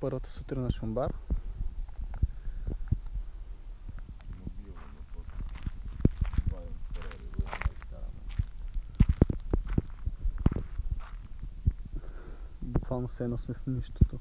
първата сутрин на Шумбар. Буквално все едно сме в нищото.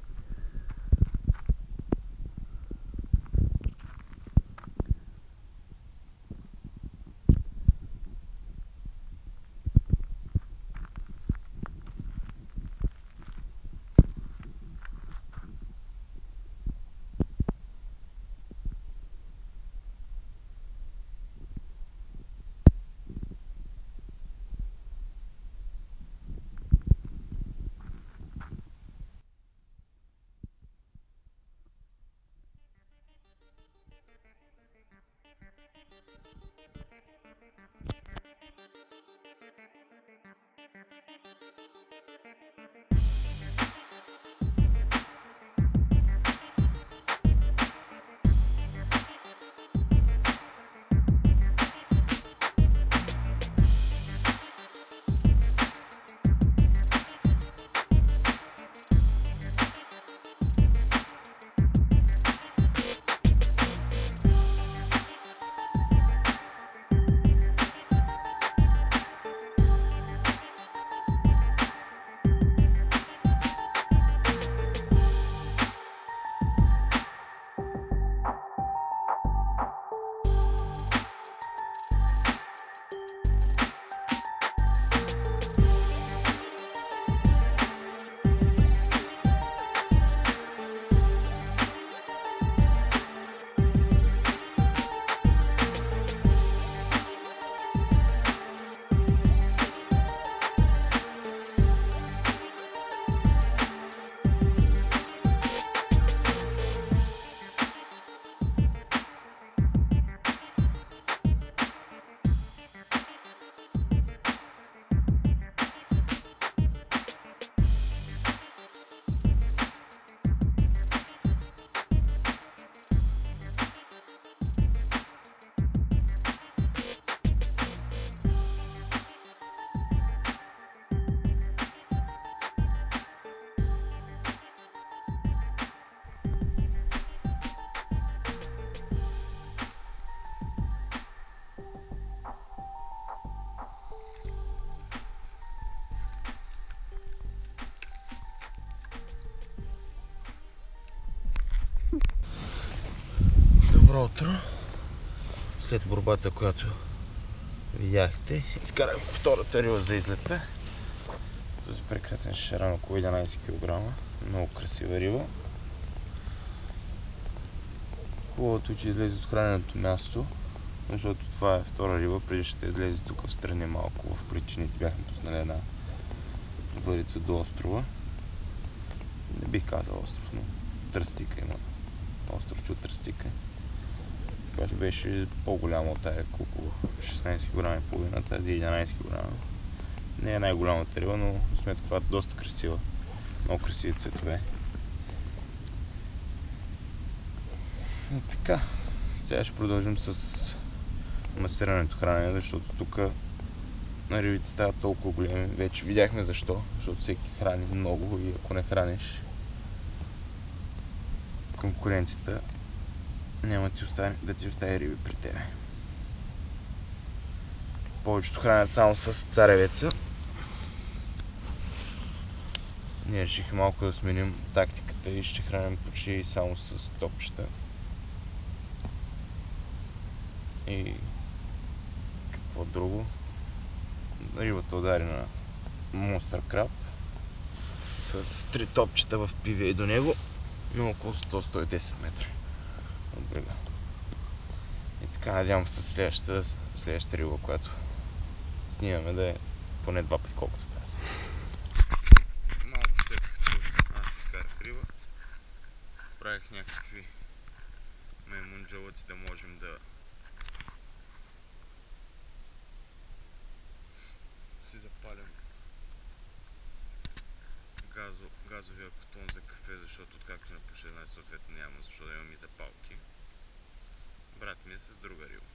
Добро утро! След борбата, която видяхте, изкарах втората рила за излета. Този прекрасен шаран около 11 кг. Много красива рила. Хубавото, че излезе от храненото място, защото това е втора риба, преди ще излезе тук в страни малко. В причините бяхме пуснали една върица до острова. Не бих казал остров, но тръстика има. Островче от тръстика, която беше по-голяма от тая, около 16 кг и половина, тази 11 кг. Не е най-голямата риба, но сметка това е доста красива. Много красиви цветове. И така, сега ще продължим с масирането хранене, защото тук на рибите стават толкова големи. Вече видяхме защо, защото всеки храни много и ако не храниш, конкуренцията няма да ти остави риби при тебе. Повечето хранят само с царевеца. Ние решихме малко да сменим тактиката и ще храним почти само с топчета. И какво друго? Рибата удари на монстър краб с 3 топчета в пиве и до него на около 100-110 метра от брега. И така, надявам се следващата риба, която снимаме, да е поне 2 пъти колкото тази. Малко след като аз изкарах риба, правих някакви маймунджалъци да можем да си запалим газовия котон за кафе, защото откакто напуша една, съответно няма защо да имам и запалки. Брат ми е с друга риба.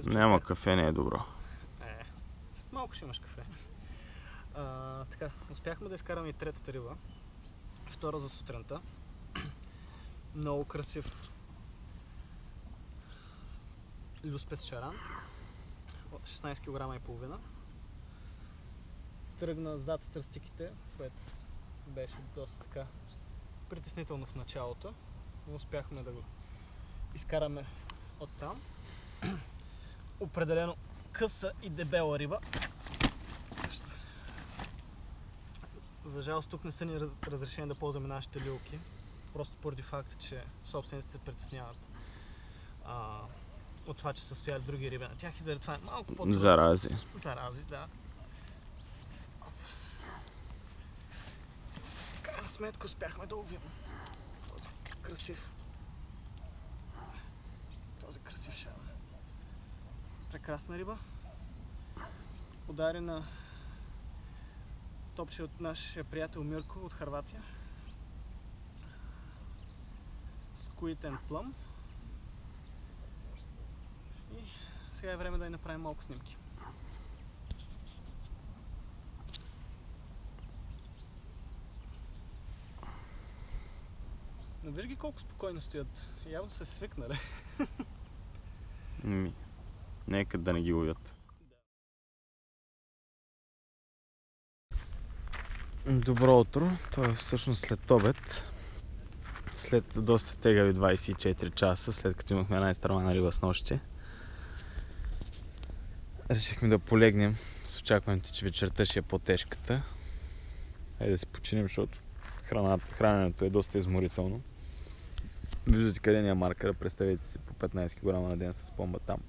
Няма кафе, не е добро. След малко ще имаш кафе. Така, успяхме да изкараме и третата риба. Втора за сутринта. Много красив люспес шаран. 16 кг и половина. Тръгна зад тръстиките, което беше доста така притеснително в началото, но успяхме да го изкараме от там. Определено къса и дебела риба. За жалост тук не са ни разрешени да ползваме нашите люлки, просто поради факта, че собствениците се притесняват от това, че са стояли други риби на тях и заради това е малко по-трудно. Зарази. Зарази, да. В крайна сметка успяхме да ловим този красив шар. Прекрасна риба. Удари на топче от нашия приятел Мирко от Хърватия. Squid and Plum. И сега е време да й направим малко снимки. Но виж ги колко спокойно стоят. Явно са се свикнали. Нека да не ги ловят. Добро утро. То е всъщност след обед. След доста тегави 24 часа, след като имахме една изтървана риба с нощи. Решихме да полегнем с очакването, че вечерта ще е по-тежката. Хайде да си починем, защото храненето е доста изморително. Виждате къде ни е маркера, представете си по 15 кг на ден с пломба там.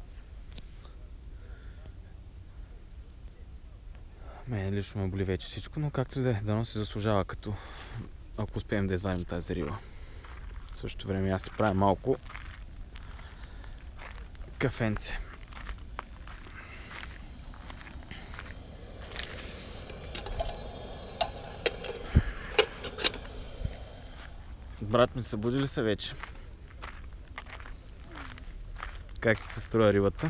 Мене лично ме боли вече всичко, но както и да е, дано се заслужава, като ако успеем да извадим тази риба. В същото време аз си правя малко кафенце. Брат ми събуди ли се вече? Как ти се строя рибата?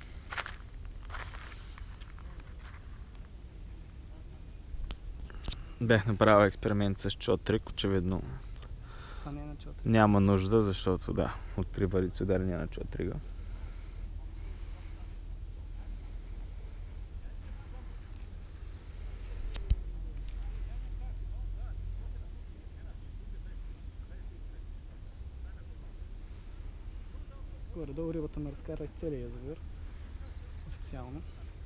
Бях направил експеримент с чотрик, очевидно. Това не е на чотрик. Няма нужда, защото да, от 3 валици ударения на чотрига. Горе-долу рибата ме разкара из целия язовир. Официално.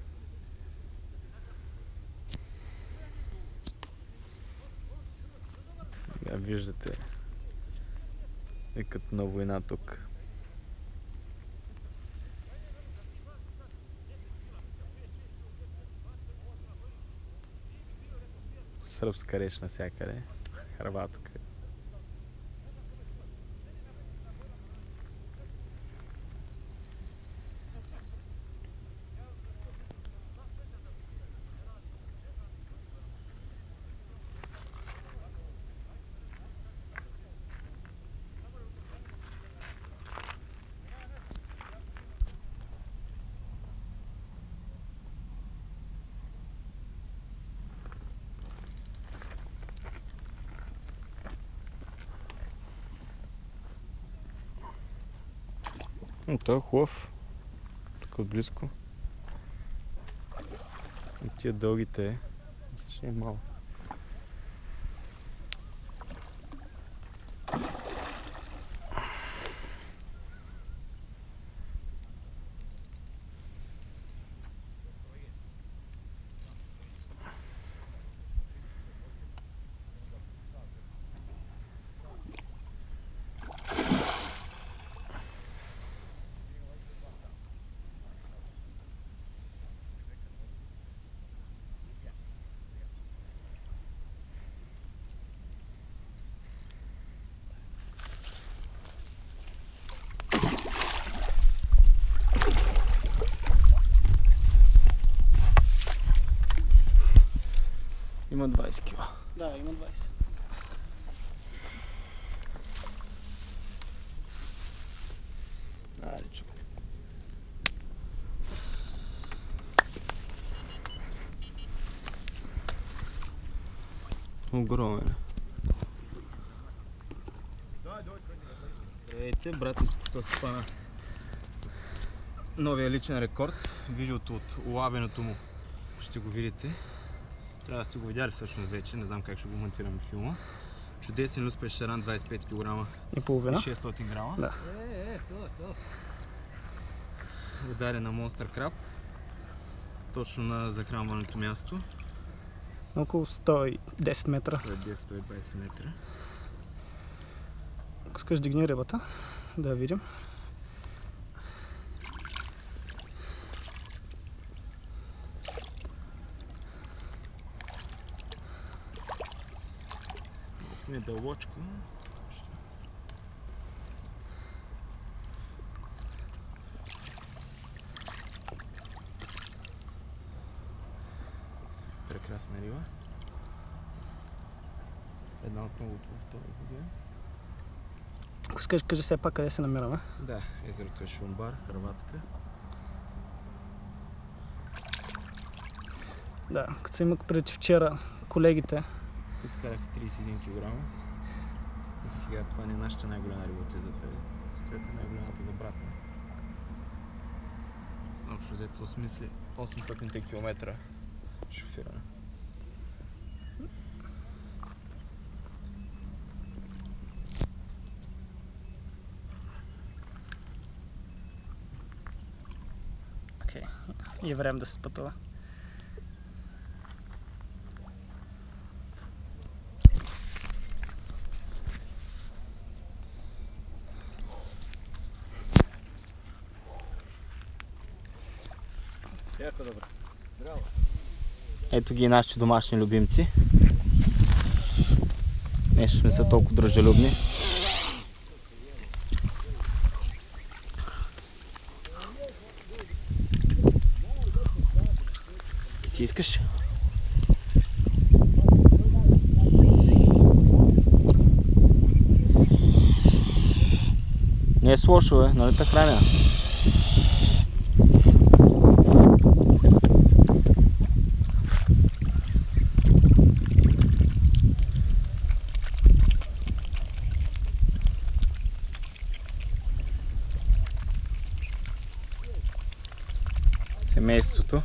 Виждате, е като на война тук. Сръбска реч навсякъде, хърватска. Той е хубав. Тук отблизко. И тия дългите ще е малко. Има 20 кила. Да, има 20. Айде, чу. Огромен. Здравейте, брат ми току-що се хвана новия личен рекорд. Видеото от улавянето му ще го видите. Трябва да сте го видяли всъщност вече, не знам как ще го монтирам в филма. Чудесен люс през шаран, 25 кг и половина. 600 грама. Да. Ударен на Monster Crab. Точно на захранването място. Около 110 метра. 110-120 метра. Ако искаш дигни рибата, да я видим. Недълбочко. Прекрасна риба. Една от многото във втора година. Ако искаш, кажи все пак къде се намираме. Да, езерото е Шумбар, Хърватска. Да, като се имах преди вчера колегите. Изкараха 31 кг. И сега това не е нашата най-голяма риба от езата. Това е най-голямата за брат ми. Общо взето осмисли 800 км шофиране. Окей, и е време да се пътува. Ето ги и нашите домашни любимци. Нещо не са толкова дружелюбни. Ти искаш? Не е с лошо, бе, нали те храня? Семейството.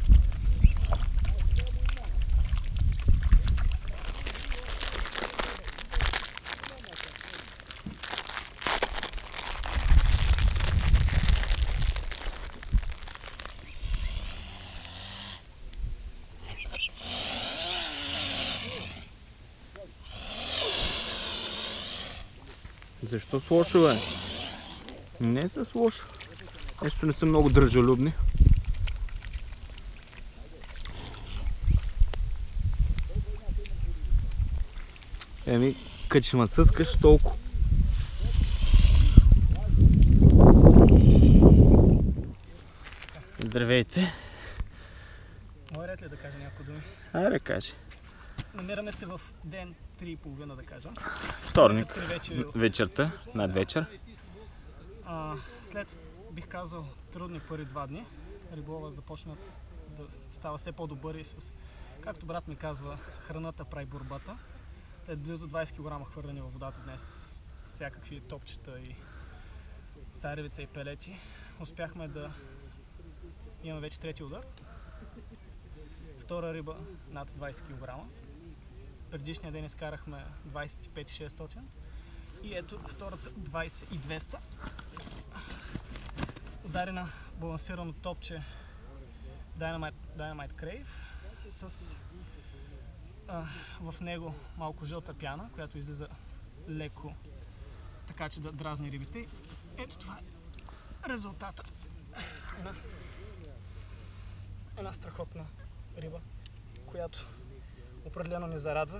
Защо с лошо, бе? Не са с лошо. Нещо не са много дружелюбни. Еми, като ще ме съскаш толкова. Здравейте. Мой ред ли да кажа някои думи? Айде, кажи. Намираме се в ден 3:30 да кажа. Вторник, вечерта, над вечер. След, бих казал, трудни първи 2 дни, риболова започна да става все по-добър и с, както брат ми казва, храната прави борбата. След близо 20 кг хвърляни във водата днес, всякакви топчета и царевица и пелети, успяхме да имаме вече трети удар. Втора риба над 20 кг. Предишния ден изкарахме 25-600 и ето втората 20-200. Ударена балансирано топче Dynamite Crave с в него малко жълта пяна, която излиза леко, така че да дразни рибите. Ето това е резултата. Една страхотна риба, която определено ни зарадва.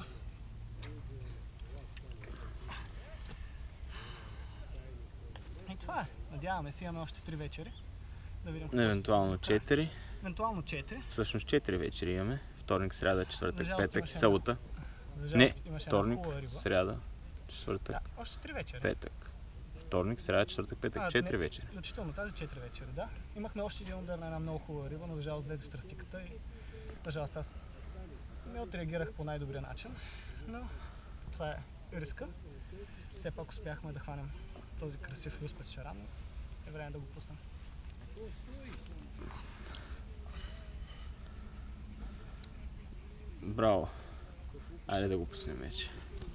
И това е. Надяваме се, имаме още 3 вечери. Да видим. Евентуално 4. Евентуално 4. Всъщност 4 вечери имаме. Вторник, сряда, четвъртък, петък, имаше събота. Не, вторник, риба. сряда, четвъртък, Да, още 3 вечери. петък. Вторник, сряда, четвъртък, петък, 4 вечери. Включително тази 4 вечери, да. Имахме още един удар на една много хубава риба, но за жалост влезе в тръстиката и за жалост аз не отреагирах по най-добрия начин. Но това е риска. Все пак успяхме да хванем този красив люспес шаран. Е време да го пуснем. Браво! Айде да го пуснем вече.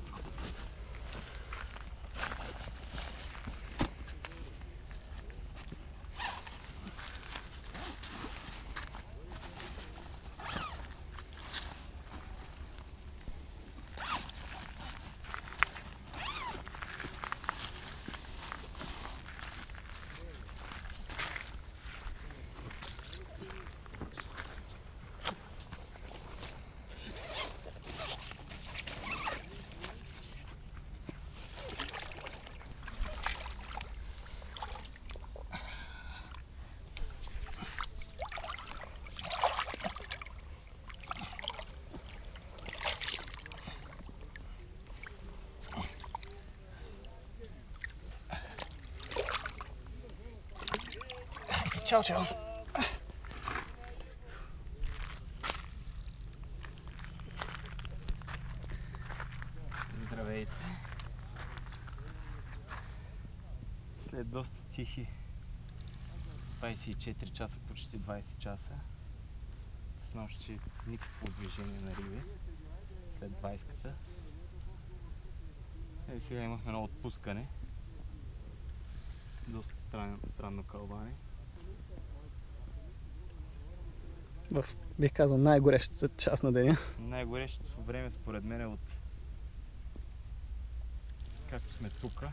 Чао, чао! Здравейте! След доста тихи 24 часа, почти 20 часа, с нощи никакво движение на риби след 20-ката. И сега имахме едно отпускане. Доста странно кълбане. В, бих казал, най-горещата част на деня. Най-горещото време според мен е от както сме тука.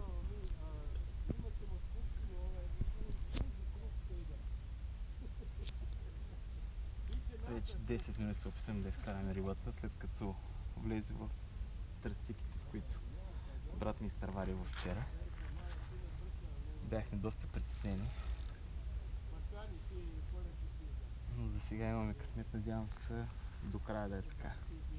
Вече 10 минути се опитваме да изкараме рибата, след като влезе в тръстиките, в които брат ми изтърва риба вчера. Бяхме доста притеснени. Но за сега имаме късмет, надявам се до края да е така.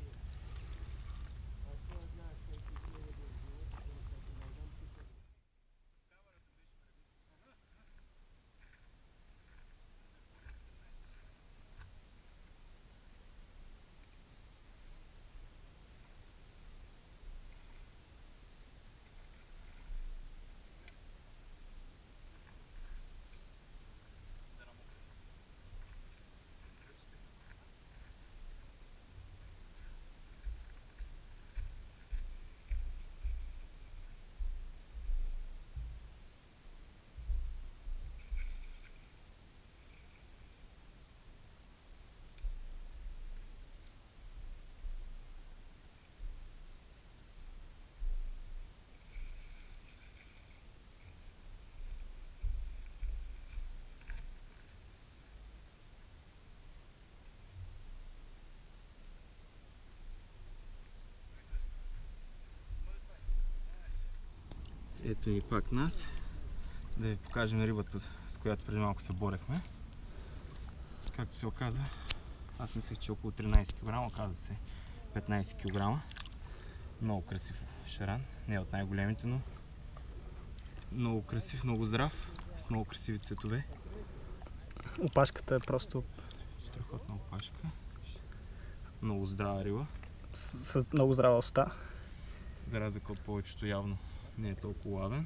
Ето ни пак нас. Да ви покажем рибата, с която преди малко се борехме. Както се оказа, аз мислех, че е около 13 кг, оказа се 15 кг. Много красив шаран, не от най-големите, но много красив, много здрав, с много красиви цветове. Опашката е просто Страхотна опашка. Много здрава риба. с много здрава уста. За разлика от повечето, явно не е толкова лавен.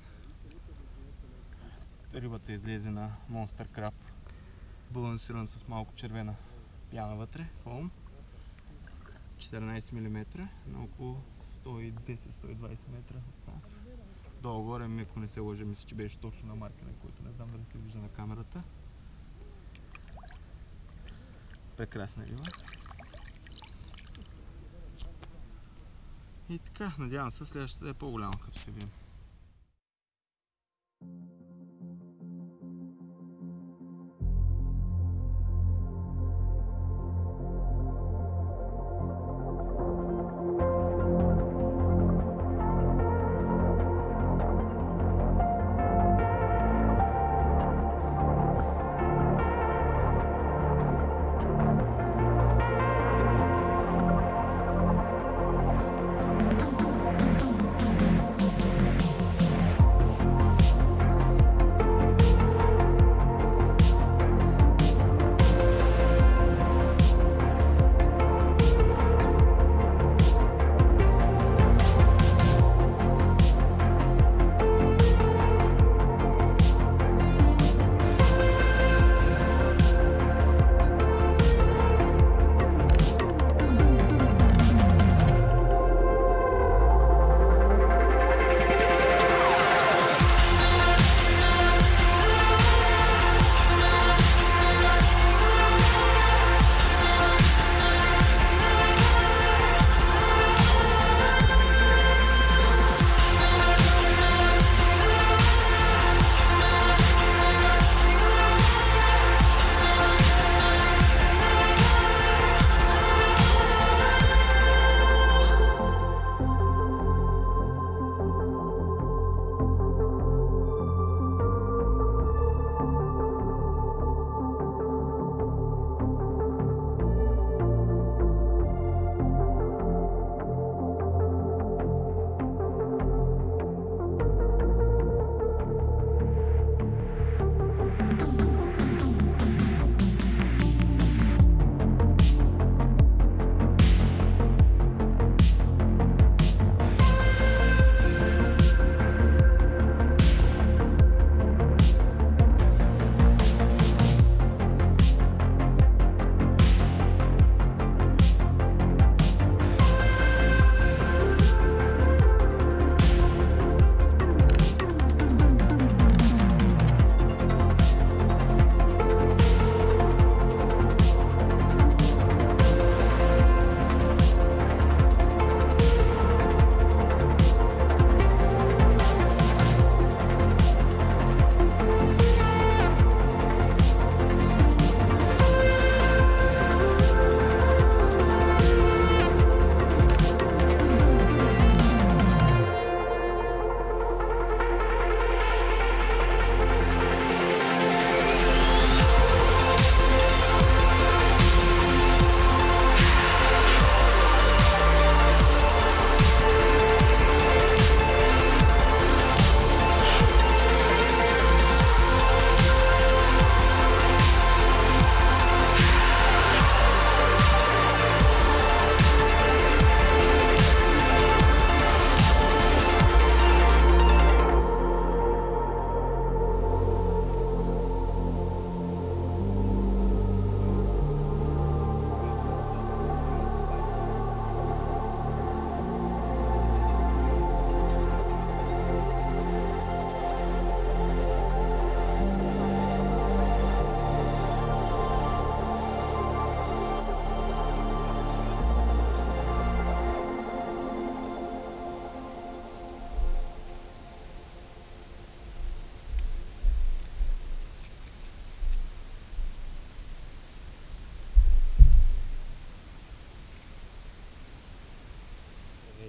Рибата излезе на Monster Crab, балансиран с малко червена пяна вътре, фоум. 14 мм, на около 110-120 метра от нас. Долу-горе, ако не се лъжа, мисля, че беше точно на маркера, който не знам дали се вижда на камерата. Прекрасна риба. И така, надявам се следващата да е по-голяма, като се видим.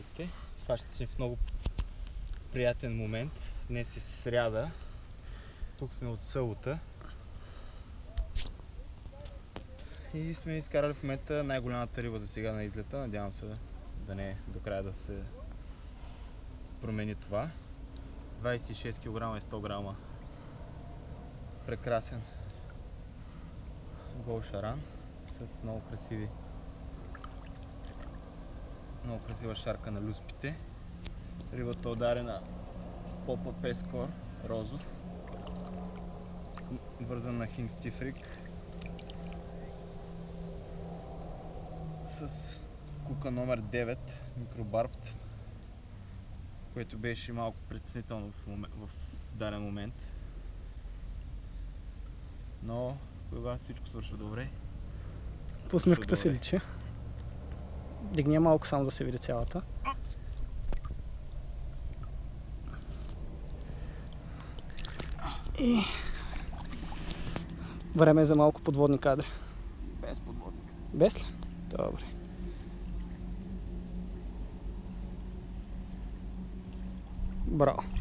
Здравейте! Хващате се в много приятен момент. Днес е сряда. Тук сме от събота. И сме изкарали в момента най-голямата риба за сега на излета. Надявам се да не до края да се промени това. 26 кг и 100 грама. Прекрасен гол шаран с много красива шарка на люспите. Рибата ударена попа пескор, розов, вързан на хинг стифрик с кука номер 9, микробарб, което беше малко притеснително в даден момент. Но когато всичко свършва добре. По усмивката се личи. Дигни малко само да се види цялата. И време е за малко подводни кадри. Без подводник. Без ли? Добре. Браво.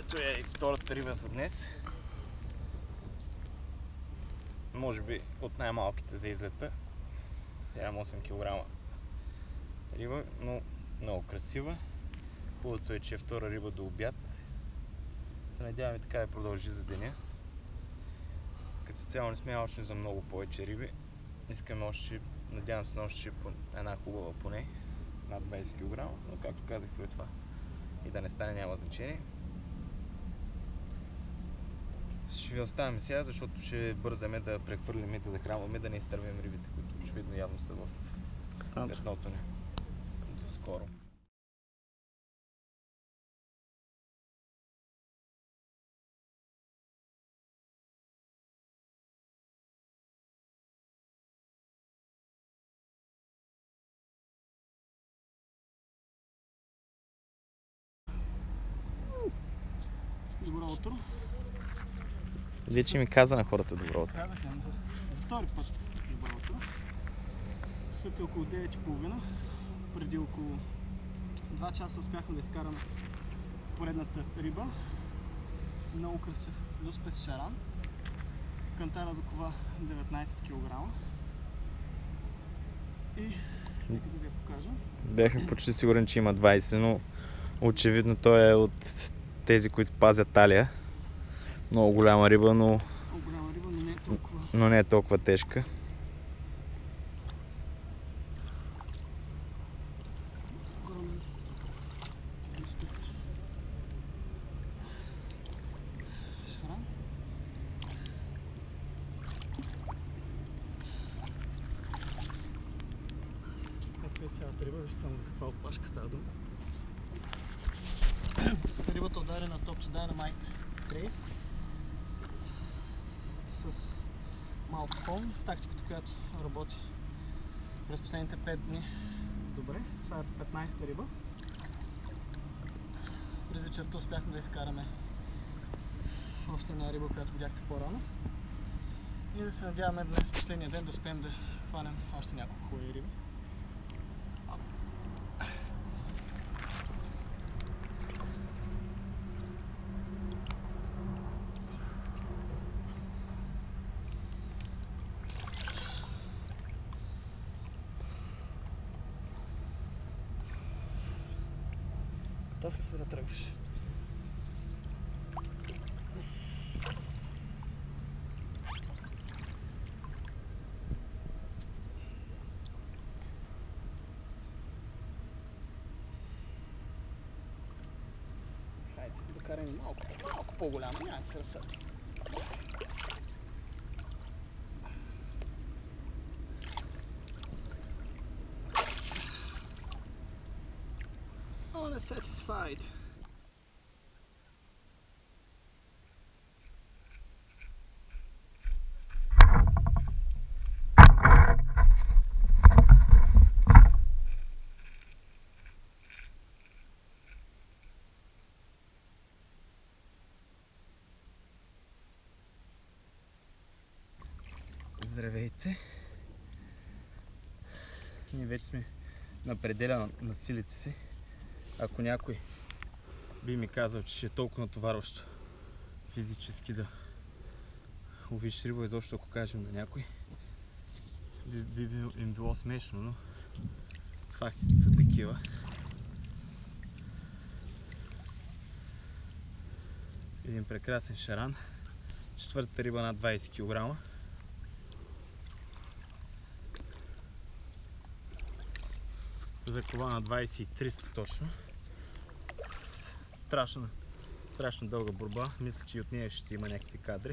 Ето е и втората риба за днес. Може би от най-малките за излета. 7-8 кг риба, но много красива. Хубавото е, че е втора риба до обяд. Се надяваме така да продължи за деня. Като цяло не сме алчни за много повече риби. Искаме още, надявам се още една хубава поне, над 20 кг, но както казах преди това и да не стане няма значение. Ще ви оставяме сега, защото ще бързаме да прехвърлим и да захранваме, да не изтървем рибите, които очевидно явно са в петното ни. До скоро. Добро утро. Вече ми каза на хората добро утро. Казах им за втори път добро утро. Часът е около 9:30. Преди около 2 часа успяхме да изкараме поредната риба. Много красив люспес шаран. Кантара за кова 19 кг. И нека да ви я покажа. Бяхме почти сигурен, че има 20, но очевидно той е от тези, които пазят талия. Много голяма риба, но Много голяма риба, но не е толкова тежка. Огромен люспес шаран. Ето е цялата риба, вижте само за каква опашка става дума. Рибата удари на Topcha Dynamite Crave с малко фон, тактиката, която работи през последните 5 дни добре. Това е 15-та риба. През вечерта успяхме да изкараме още една риба, която видяхте по-рано. И да се надяваме днес, последния ден, да успеем да хванем още няколко хубави риби. Готов ли се да тръгваш? Хайде, докарай малко по-голямо, няма да се разсърди. Satisfied. Здравейте! Ние вече сме на пределя на силите си. Ако някой би ми казал, че ще е толкова натоварващо физически да ловиш риба, изобщо ако кажем на някой, би им било смешно, но фактите са такива. Един прекрасен шаран, четвъртата риба над 20 кг. Закова на 23 точно. Страшно дълга борба. Мисля, че и от нея ще има някакви кадри.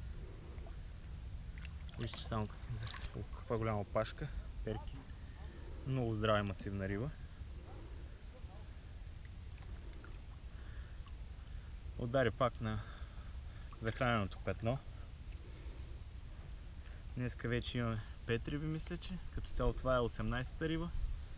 Вижте само каква голяма опашка. Перки. Много здрава и масивна риба. Удари пак на захраненото петно. Днеска вече имаме 5 риби, мисля, че. Като цяло това е 18-та риба.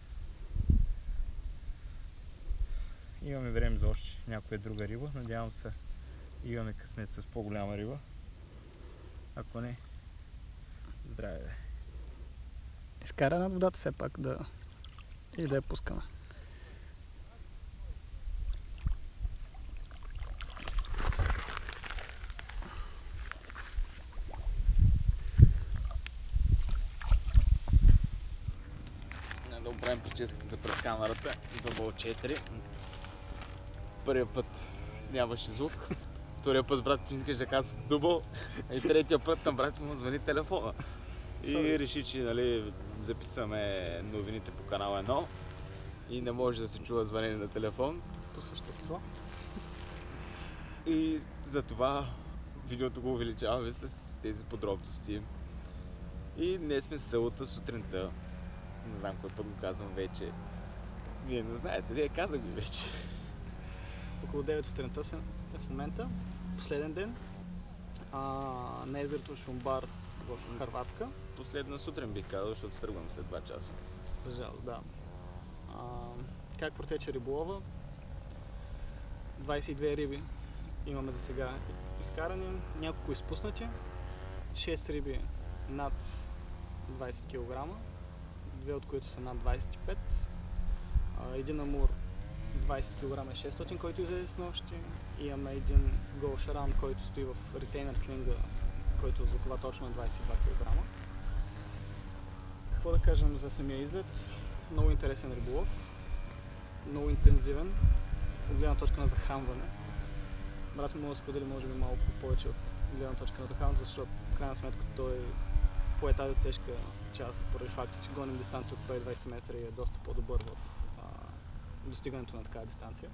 Имаме време за още някоя друга риба. Надявам се имаме късмет с по-голяма риба. Ако не, здраве да е. Изкара над водата все пак и да я пускаме. да оправим прическата пред камерата. Дубъл 4. Първия път нямаше звук. Втория път брат ми искаше да казва дубъл. И третия път на брат му звъни телефона. И реши, че нали, записваме новините по канал 1 и не може да се чува звънение на телефон. По същество. И затова видеото го увеличаваме с тези подробности. И днес сме събота сутринта. Не знам кой път го казвам вече. Вие не знаете, вие казах ви вече. Около 9 сутринта съм в момента. Последен ден. На езерото Шумбар в Хърватска. Последна сутрин бих казал, защото тръгвам след 2 часа. За жалост, да. Как протече риболова? 22 риби имаме за сега изкарани, няколко изпуснати. 6 риби над 20 кг, 2 от които са над 25. Един амур 20 кг е 600, който излезе с нощи. Имаме един гол шаран, който стои в ретейнер слинга, който закова точно на 22 кг. Какво да кажем за самия излет? Много интересен риболов, много интензивен, от гледна точка на захранване. Брат ми може да сподели може би малко повече от гледна точка на захранването, защото в крайна сметка той пое тази тежка част, поради факта, че гоним дистанция от 120 метра и е доста по-добър в достигането на такава дистанция.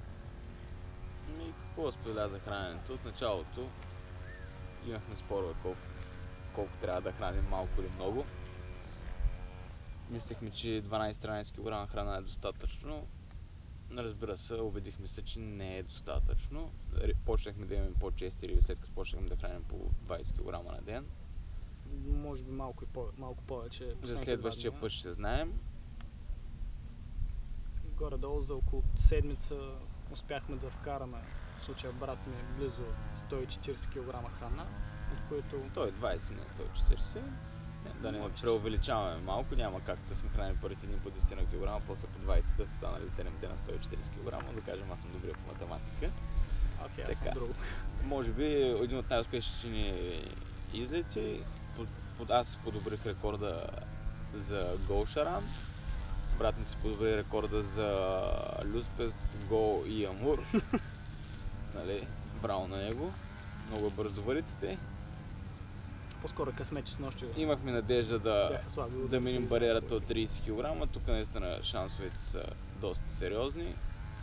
И какво споделя за храненето? От началото имахме спорове колко трябва да храним, малко или много. Мислехме, че 12-13 кг храна е достатъчно. Разбира се, убедихме се, че не е достатъчно. Почнахме да имаме по-чести риби, след като почнахме да храним по 20 кг на ден. Може би малко повече. За следващия път ще се знаем. Горе-долу за около седмица успяхме да вкараме, в случая брат ми, близо 140 кг храна, от които... 120, не 140. Да не преувеличаваме малко, няма как да сме хранили първите дни по 10 кг, после по 20 да са станали 7 дена 140 кг, да кажем аз съм добрия по математика. Окей, аз съм друго. Може би един от най-успешните ни излети. Аз подобрих рекорда за гол шаран. Брат ми си подобри рекорда за люспест, гол и амур. Нали, браво на него. Много бързо вариците. По-скоро късмет, че с нощи имахме надежда да минем бариерата от 30 кг. Тук наистина шансовете са доста сериозни,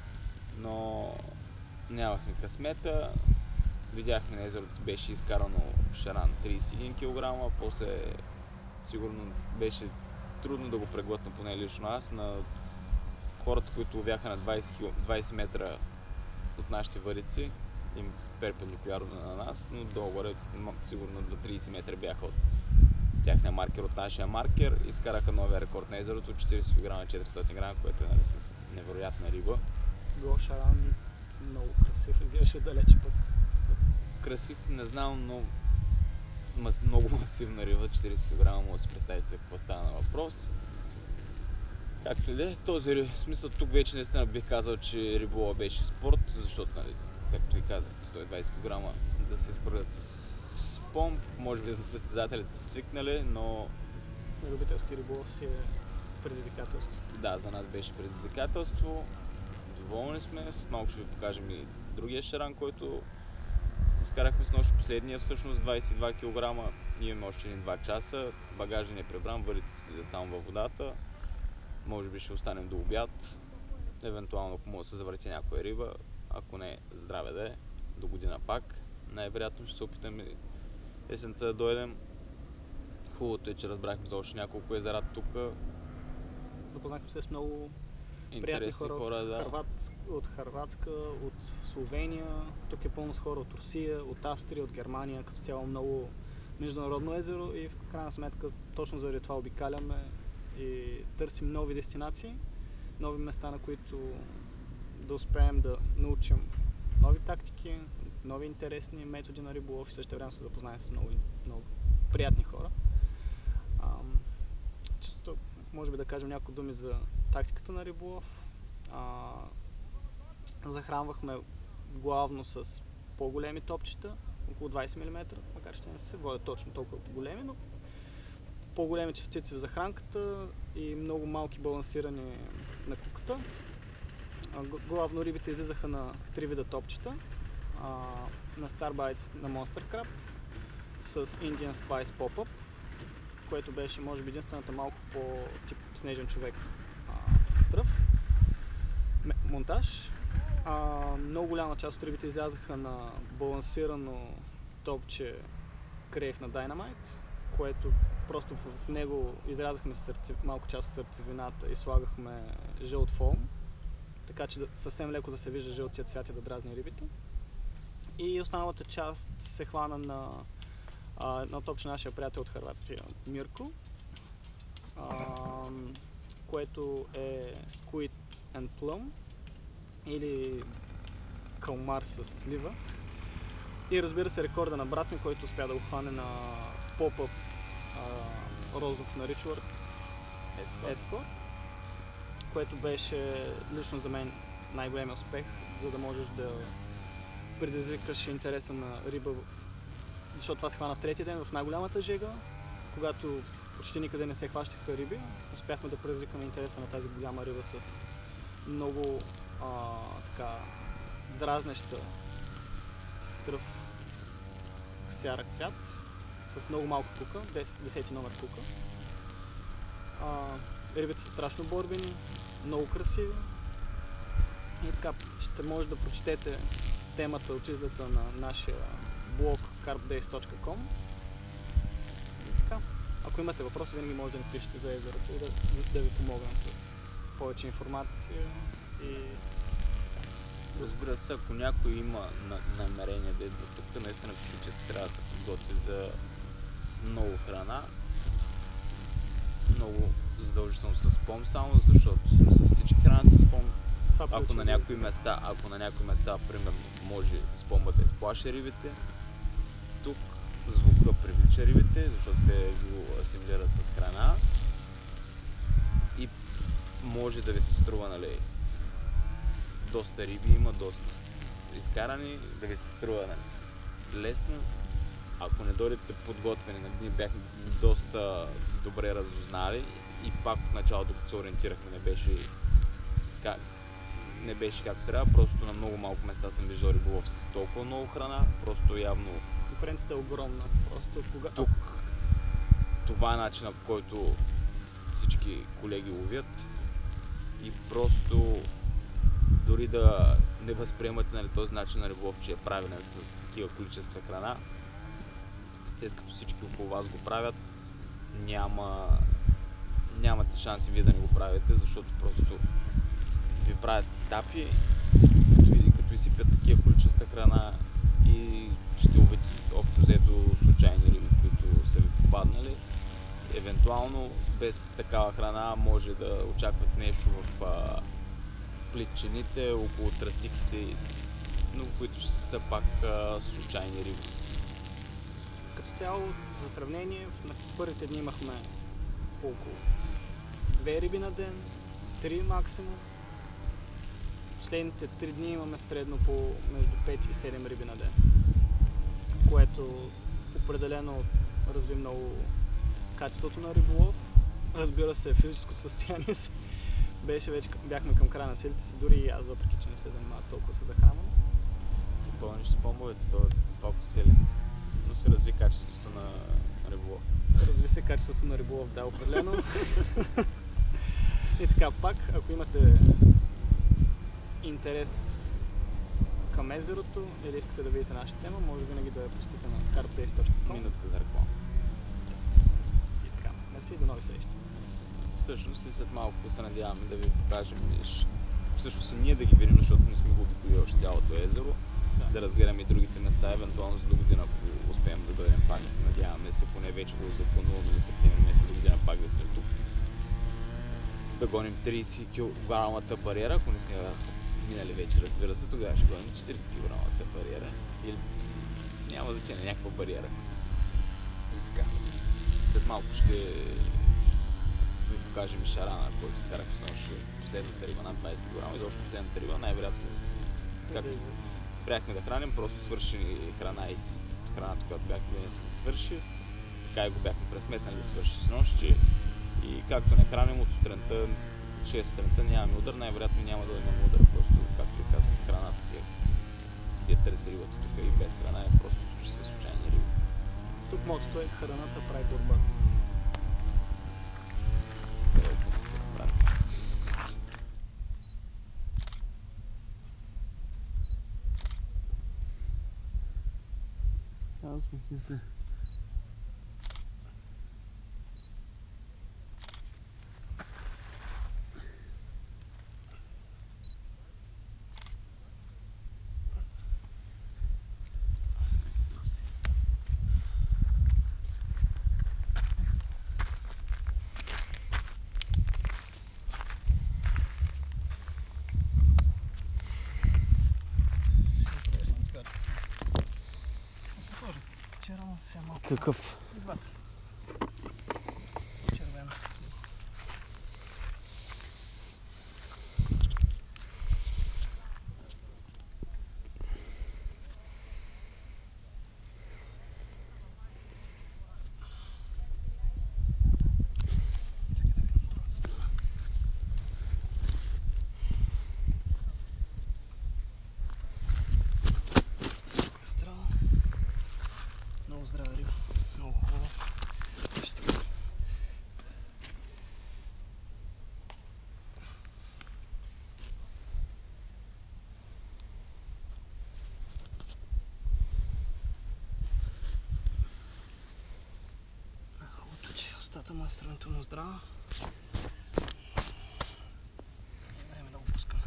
но нямахме късмета. Видяхме на езерото беше изкарано шаран 31 кг, после сигурно беше трудно да го преглътна, поне лично аз. На хората, които бяха на 20 метра от нашите варици, им перпендикулярно на нас, но долу-горе сигурно до 30 метра бяха от тяхния маркер, от нашия маркер. Изкараха новия рекорд на езерото, 40 кг, 400 грама, което е невероятна риба. Гол шаран, много красив, изглеждаше далече пък. Красив, не знам, но много масивна риба, 40 кг, може да си представите за какво става на въпрос. Както и да е, този смисъл тук вече наистина бих казал, че риболова беше спорт, защото, нали, както и казах, 120 кг да се изхвърлят с помп, може би да състезателите са свикнали, но... Любителски риболов си е предизвикателство. Да, за нас беше предизвикателство. Доволни сме, след малко ще ви покажем и другия шаран, който изкарахме с нощ, последния всъщност 22 кг. Имаме още 2 часа, багажа не е пребран, варите си само във водата. Може би ще останем до обяд, евентуално ако може да се завърти някоя риба, ако не, здраве да е, до година пак. Най-вероятно ще се опитаме есента да дойдем. Хубавото е, че разбрахме за още няколко езера тук. Запознахме се с много приятни хора от Хърватска, от Словения. Тук е пълно с хора от Русия, от Австрия, от Германия, като цяло много международно езеро и в крайна сметка точно заради това обикаляме и търсим нови дестинации, нови места, на които да успеем да научим нови тактики, нови интересни методи на риболов и също време се запознаем с много приятни хора. Често може би да кажем няколко думи за тактиката на риболов. Захранвахме главно с по-големи топчета, около 20 мм, макар че не се водят точно толкова големи, но по-големи частици в захранката и много малки балансирани на куката. Главно рибите излизаха на 3 вида топчета. На Starbites на Monster Crab с Indian Spice Pop-Up, което беше може би единствената малко по-тип снежен човек стръв монтаж. Много голяма част от рибите излязаха на балансирано топче крейв на Dynamite, което просто в него изрязахме малко част от сърцевината и слагахме жълт фолм, така че съвсем леко да се вижда жълтия цвят и да дразни рибите. И останалата част се хвана на топче нашия приятел от Хърватия Мирко, което е Squid and Plum или калмар с слива. И разбира се рекорда на брат ми, който успя да го хване на поп-ъп розов на Ричуард Escort, което беше лично за мен най-големия успех, за да можеш да предизвикаш интереса на риба, защото това се хвана в третия ден в най-голямата жега, когато почти никъде не се хващаха риби. Успяхме да предизвикаме интереса на тази голяма риба с много дразнеща стръв сярък цвят, с много малко кука, 10 номер кука. Рибите са страшно борбени, много красиви. И така, ще може да прочетете темата от излета на нашия блог carpdays.com. И така, ако имате въпроси, винаги може да ни пишете за езерото и да ви помогнем с повече информация. И разбира се, ако някой има намерение да идва тук, наистина психически трябва да се подготви за много храна. Много задължително с спом само, защото всички хранят с спом. Ако на някои места, примерно, може спомба да изплаши рибите, тук звука привлича рибите, защото те го асимилират с храна и може да ви се струва, нали, доста риби има, доста изкарани, да ви се струва, нали, лесно. Ако не дойдете подготвени, нали, ние бяхме доста добре разузнали и пак от началото, като се ориентирахме, не беше както трябва, просто на много малко места съм виждал риболов с толкова много храна, просто явно конкуренцията е огромна. Тук това е начинът, по който всички колеги ловят и просто дори да не възприемате, нали, този начин на риболов, че е правилен с такива количества храна, след като всички около вас го правят, нямате шанси вие да не го правите, защото просто ви правят етапи, като изсипят такива количества храна и ще ловите общо взето случайни риби, които са ви попаднали. Евентуално без такава храна може да очакват нещо в плитчините, около тръстиките, но които ще са пак случайни риби. Като цяло, за сравнение, на първите дни имахме по около 2 риби на ден, 3 максимум. Последните 3 дни имаме средно по между 5 и 7 риби на ден, което определено разви много качеството на риболов. Разбира се, физическото състояние си беше вече, бяхме към края на силите си, дори и аз, въпреки че не се занимавах толкова с захранване. Пълниш с помовете, това е толкова силен, но се разви качеството на риболов. Разви се качеството на риболов, да, определено. И така, пак, ако имате интерес към езерото или искате да видите нашата тема, може винаги да я посетите на carpdays.com. Минутка за реклама. И така, мерси и до нови срещи. Всъщност и след малко се надяваме да ви покажем всъщност и ние да ги видим, защото не сме го обиколили още цялото езеро, да разгледаме и другите места, евентуално за до година, ако успеем да дойдем пак. Надяваме се, поне вече го заплануваме за септември месец до година пак да сме тук. Да гоним 30 кг бариера, ако не сме минали вече, разбира се, тогава ще гоним 40 кг бариера или няма значение, някаква бариера. И така. След малко ще ви покажем и шарана, който скарах последната риба над 20 кг, изобщо последната риба, най-вероятно както спряхме да храним, просто свърши храна и храната, която бяхме да се свърши. така и го бяхме пресметнали да свърши с нощи. И както не храним от сутринта, от 6 сутринта нямаме удар, най-вероятно няма да имаме удар, просто, както ви казах, храната си е търси рибата тук и без храна е просто случайни риби. Тук мотото е храната прави борбата. Усмихни се. Какъв? И двата. Червено. Много здрава риба. Много хубаво. Хубавото, че устата му е сравнително здрава. Време да го пускаме.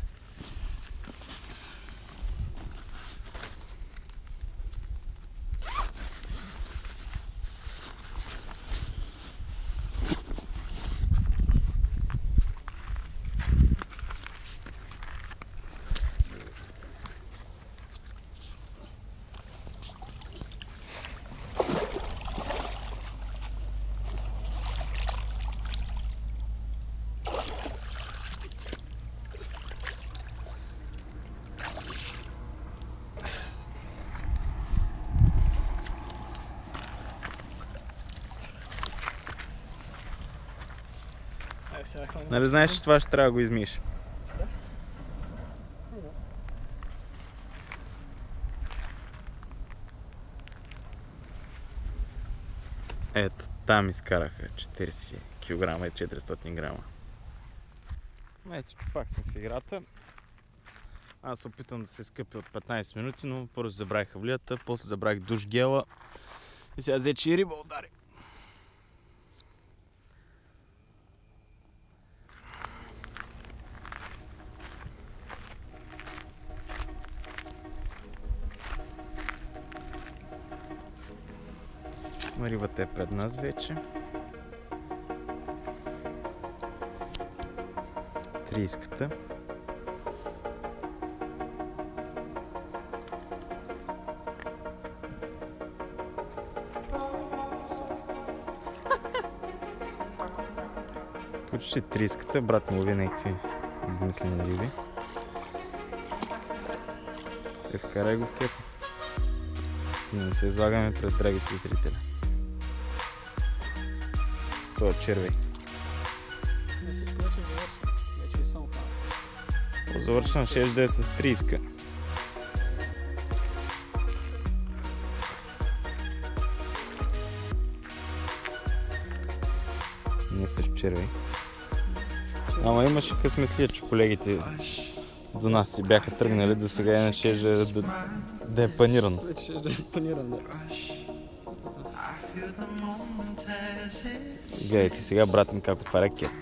Нали знаеш, че това ще трябва да го измиеш? Да. Ето, там изкараха 40 кг и 400 грама. Ето, пак сме в играта. Аз опитвам да се изкъпя от 15 минути, но първо забравих хавлията, после забравих душ гела и сега взе, че и риба удари. Рибата е пред нас вече. 30-ката. Почти 30-ката. Брат му лови някакви измислени риби. Вкарай го в кепа. Не се излагаме пред драгите зрители. Това червей. Не се повече завършва. Вече е само това. Завършвам 6 с 30-ка. Не с червей. Ама имаше късметлия, че колегите до нас си бяха тръгнали, до сега иначе да е паниран. Вече ще е паниран, да. Гледайте сега брат ми как отваря кеп.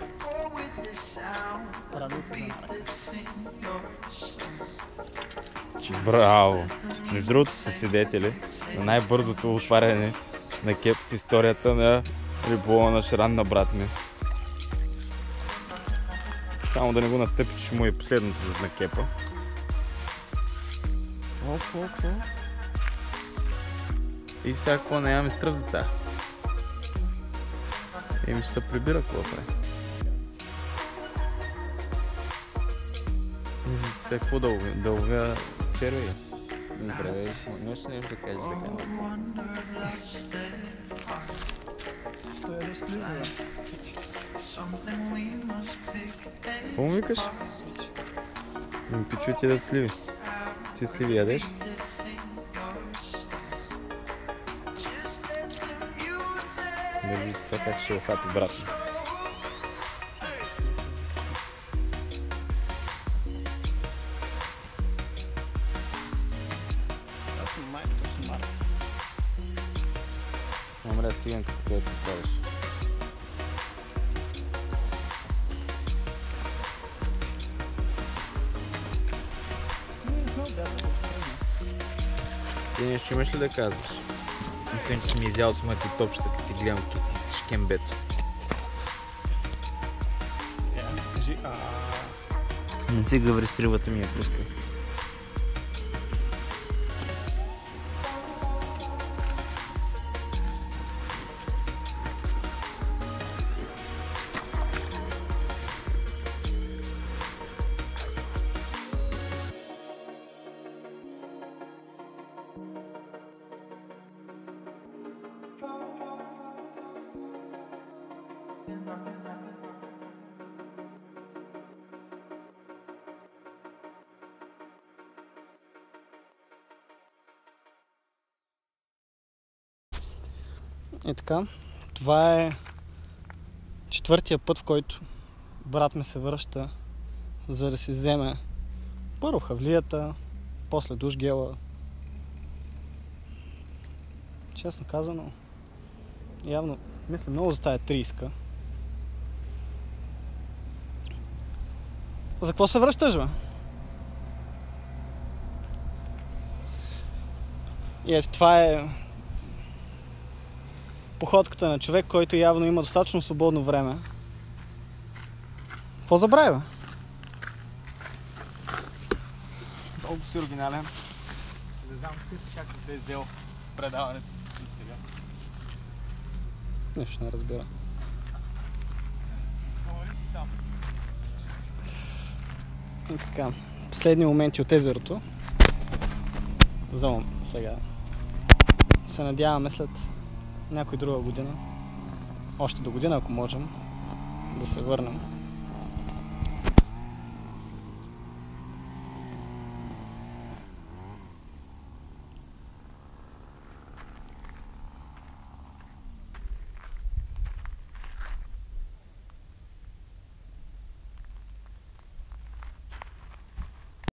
Браво! Между другото са свидетели на най-бързото отваряне на кеп в историята на риболова на шран на брат ми. Само да не го настъпи, че му е последното на кепа. И сега какво нямаме стръв за тая? Еми ще се прибира, какво прави? Сега какво да ловя червей? Добре, нещо да кажеш така. Като ядеш сливи, бе. Какво му викаш? Пичу ти да сливи. Ти сливи ядеш? Да видите сега как ще го хапи брат ми. Аз съм майстор сумар. Умря циганката, където правиш. Ти нещо имаш ли да казваш? Мислям, че си ми изял сумати топчета, като ти гледам шкембето. Кажи Не си гъври с рибата ми е фриска. И така, това е четвъртия път, в който брат ми се връща, за да си вземе първо хавлията, после душ гела. Честно казано, явно мисля много за тая 30-ка. За какво се връщаш, бе? И това е походката на човек, който явно има достатъчно свободно време. Какво забрави, бе? Много си оригинален. Не знам как се е взел предаването си сега. Нищо не разбира. Говори си сам. И така, последни моменти от езерото. Вземам сега. Се надяваме след някой друга година, още до година, ако можем, да се върнем.